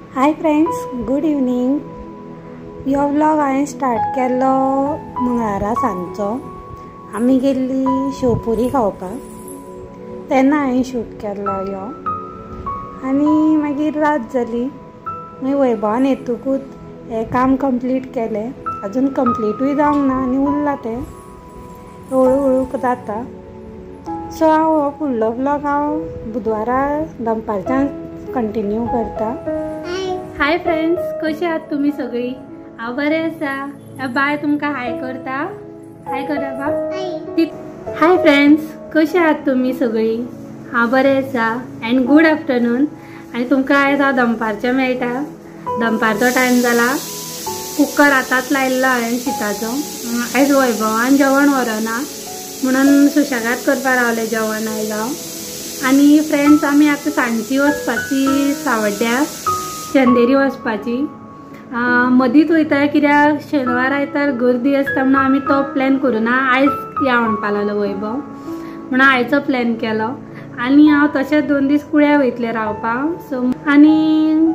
हाय friends, good evening. ह्यो vlog हांवें start केल्लो मंगळारा सांजचो. आमी गेल्ली शेवपुरी खावपाक, तेन्ना हांवें शूट केल्लो ह्यो. आनी मागीर रात जाली. मागीर वैभवान येतकूच हें काम कंप्लीट केलें. अजून कंप्लीटूय जावंक ना आनी उरलां तें हळू जाता. सो हांव हो फुडलो व्लॉग बुधवारा दनपारच्यान कंटिन्यू करता. हाय फ्रेंड्स, कशी आहात तुम्ही सगळी? हांव बरें आसा. बाय तुमकां हाय करता. हाय करा बा. हाय फ्रेंड्स, कशी आहात तुम्ही सगळी? हांव बरें आसा एंड गुड आफ्टरनून. आनी तुमकां आयज हांव दनपारचें मेळटा. दनपारचो टायम जाला. कुकर आतांच लायिल्लो हांवें शिताचो. आयज वैभवान जेवण व्हरना म्हणून सुशेगाद करपाक रावलें जेवण आयज हांव. आनी फ्रेंड्स, आमी आतां सांजची वचपाची सावड्ड्या चंदेरी वचपाची. मदींच वयता कित्याक शेनवार आयतार गर्दी आसता म्हणून आमी तो प्लॅन करूना. आयज या म्हणपा लागलो वैभव, म्हणून आयचो प्लॅन केलो. आनी हांव तशेंच 2 दीस कुळ्या वयतलें रावपाक. सो आनी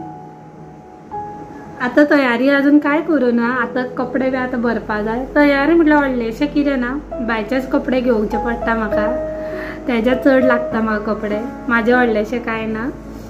आतां तयारी अजून काय करूना. आतां कपडे बी आतां भरपा जाय. तयारी म्हटल्यार व्हडलेशें कितें ना, बायचेच कपडे घेवचे पडटा म्हाका. तेज्या चड लागता म्हाका कपडे. म्हाजे व्हडलेशें कांय ना.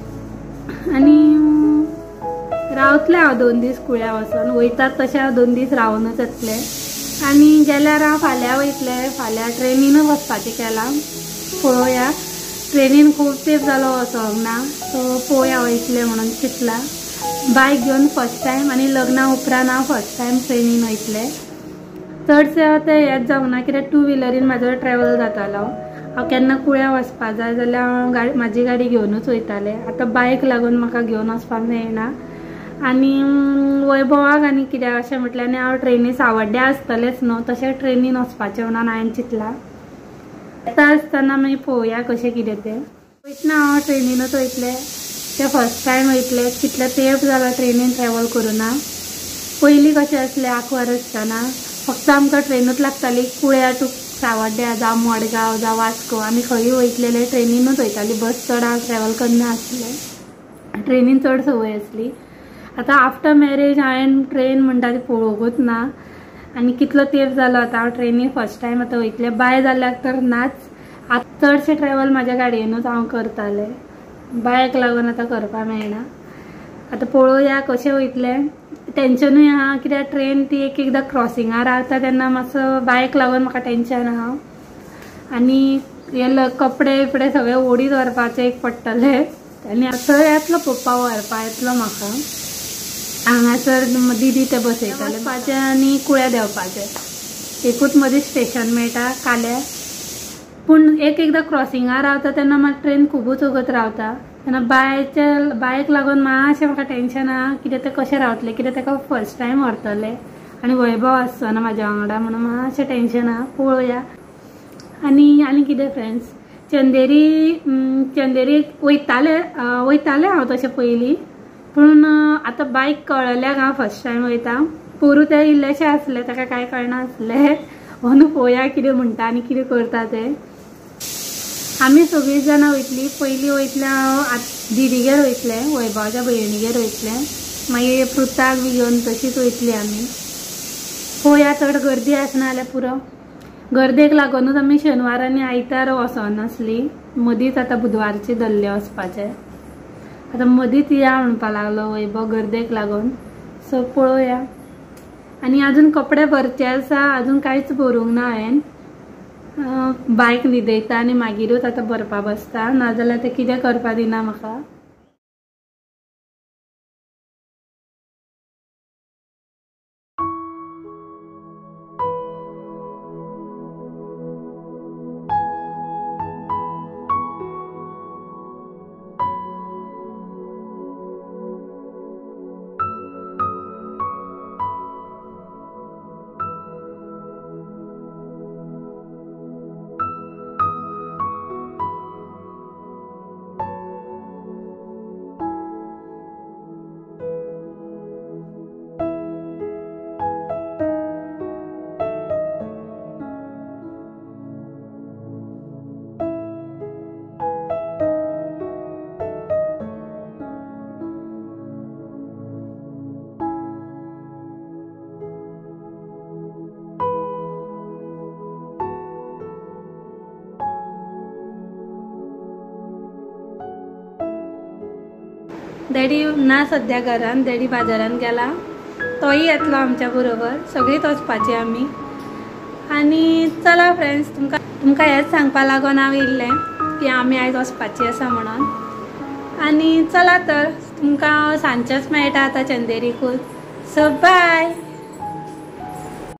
आनी रावतलें हांव 2 दीस कुळ्या वचून. वयतात तशें हांव 2 दीस रावनूच येतलें. आनी गेल्यार हांव फाल्यां वयतलें. फाल्यां ट्रेनीनूच वचपाचें केलां. पळोवया, ट्रेनीन खूब तेंप जालो वचोंक ना. सो पळोवया वयतलें म्हणून चिंतलां. बायक घेवन फर्स्ट टायम. आनी लग्ना उपरांत हांव फर्स्ट टायम ट्रेनीन वयतलें. चडशें तें हेंच जावंक ना कित्याक 2 व्हिलरीन म्हाजो ट्रॅवल जातालो. हांव केन्ना कुळ्या वचपाक जाय जाल्यार हांव म्हाजी गाडी घेवनूच वयतालें. आतां बायक लागून म्हाका घेवन वचपाक मेळना. आनी वैभवाक आनी कित्याक अशें म्हटल्यार आनी हांव ट्रेनी सावड्ड्या आसतलेंच न्हू, तशें ट्रेनीन वचपाचें म्हणून हांवें चिंतलां. येता आसतना मागीर पळोवया कशें कितें तें. वयतना हांव ट्रेनीनूच वयतलें. तें फर्स्ट टायम वयतलें. कितले तेंप जाला ट्रेनीन ट्रॅवल करूना. पयलीं कशें आसलें आंकवार आसतना फक्त आमकां ट्रेनूच लागताली कुळ्या टू सावड्ड्या जावं मडगांव जावं वास्को. आमी खंयी वयतलेले ट्रेनीनूच वयताली. बस चड हांव ट्रॅवल करना आसलें. ट्रेनीन चड संवय आसली. आतां आफ्टर मॅरेज हांवें ट्रेन म्हणटा ती पळोवंकूच ना. आनी कितलो तेंप जालो आतां हांव ट्रेनीन फर्स्ट टायम आतां वयतलें. बाय जाल्यार तर नाच. आतां चडशें ट्रॅवल म्हाज्या गाडयेनूच हांव करतालें. बायक लागून आतां करपाक मेळना. आतां पळोवया कशें वयतलें. टेन्शनूय आहा कित्याक ट्रेन ती एक एकदां क्रॉसिंगार रावता तेन्ना मातसो बायक लागून म्हाका टेन्शन आहा. आनी हे कपडे बिपडे सगळे ओडीत व्हरपाचे एक पडटले. आनी थंय येतलो पप्पा व्हरपा येतलो म्हाका. हांगासर दिदी ते बसयताले वचपाचें आनी कुळ्या देंवपाचें. एकूच मदीं स्टेशन मेळटा काल्या. पूण एक एकदां क्रॉसिंगार रावता तेन्ना मात ट्रेन खुबूच वगत रावता. तेन्ना बायक लागून मातशें म्हाका टेन्शन आहा कित्याक तें कशें रावतलें. कित्याक तेका फर्स्ट टायम व्हरतलें आनी वैभव आसचो ना म्हाज्या वांगडा म्हणून मातशें टेन्शन आहा. पळोवया. आनी कितें फ्रेंड्स, चंदेरी वयतालें हांव तशें पयलीं. पूण आतां बायक कळल्याक हांव फर्स्ट टायम वयता. पोरूं तें इल्लेशें आसलें, ताका कांय कळनासलें. अंदू पळोवया कितें म्हणटा आनी कितें करता तें. आमी सगळीं जाणां वयतलीं. पयलीं वयतलें हांव दिदीगेर वयतलें, वैभवाच्या भयणीगेर वयतलें. मागीर पृथाक बी घेवन तशीच वयतलीं आमी. पळोवया, चड गर्दी आसना जाल्यार पुरो. गर्देक लागूनूच आमी शेनवार आनी आयतार वचनासलीं. मदींच आतां बुधवारचें धरलें वचपाचें. आतां मदींच या म्हणपा लागलो वैभव गर्देक लागून. सो पळोवया. आनी आजून कपडे भरचे आसा. आजून कांयच भरूंक ना हांवें. बायक न्हिदयता आनी मागीरूच आतां भरपा बसता. नाजाल्यार तें कितें करपा दिना म्हाका. डॅडी ना सध्या घरान, डॅडी बाजारान गेला, तोही येतलो आमच्या बरोबर, सगळीच वचपाची आमी। आनी चला फ्रेंड्स, तुमकां हेच सांगपा लागून हांव येयल्लें की आमी आयज वचपाची आसा म्हणून। आनी चला तर तुमकां सांजचेच मेळटा आतां चंदेरीकूच, सो बाय।